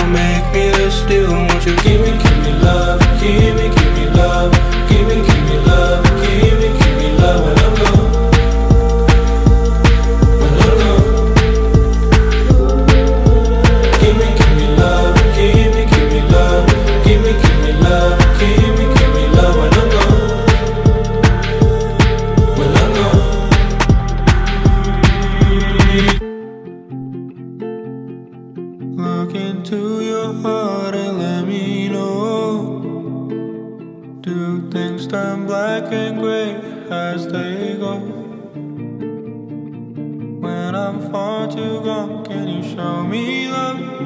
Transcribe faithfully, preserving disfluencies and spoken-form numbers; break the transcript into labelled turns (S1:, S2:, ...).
S1: don't make me this still. Won't you give me, give me love, give me, give me love, give me, give me love, give me, give me love when I'm gone, when I'm gone. Give me, give me love, give me, give me love, give me, give me love, give me, give me love when I'm gone, when I'm gone. Look into your heart and let me know. Do things turn black and gray as they go? When I'm far too gone, can you show me love?